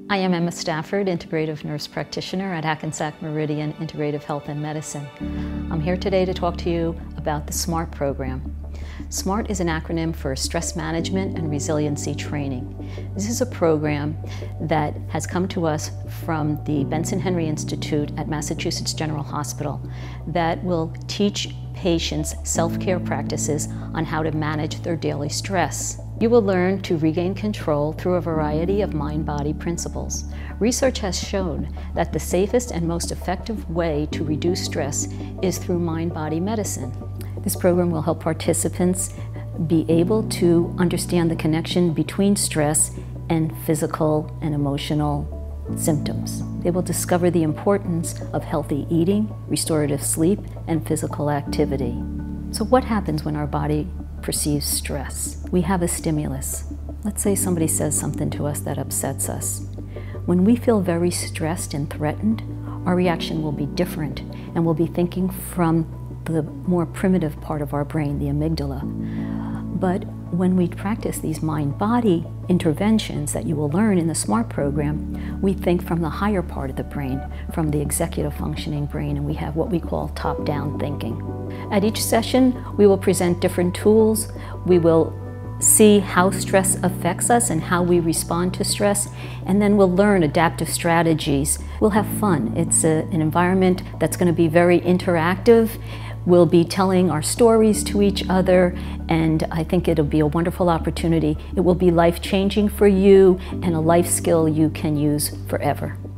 I am Emma Stafford, Integrative Nurse Practitioner at Hackensack Meridian Integrative Health and Medicine. I'm here today to talk to you about the S.M.A.R.T program. S.M.A.R.T is an acronym for Stress Management and Resiliency Training. This is a program that has come to us from the Benson Henry Institute at Massachusetts General Hospital that will teach patients self-care practices on how to manage their daily stress. You will learn to regain control through a variety of mind-body principles. Research has shown that the safest and most effective way to reduce stress is through mind-body medicine. This program will help participants be able to understand the connection between stress and physical and emotional symptoms. They will discover the importance of healthy eating, restorative sleep, and physical activity. So what happens when our body perceives stress? We have a stimulus. Let's say somebody says something to us that upsets us. When we feel very stressed and threatened, our reaction will be different, and we'll be thinking from the more primitive part of our brain, the amygdala. But when we practice these mind-body interventions that you will learn in the S.M.A.R.T program, we think from the higher part of the brain, from the executive functioning brain, and we have what we call top-down thinking. At each session, we will present different tools. We will see how stress affects us and how we respond to stress, and then we'll learn adaptive strategies. We'll have fun. It's an environment that's going to be very interactive. We'll be telling our stories to each other, and I think it'll be a wonderful opportunity. It will be life-changing for you and a life skill you can use forever.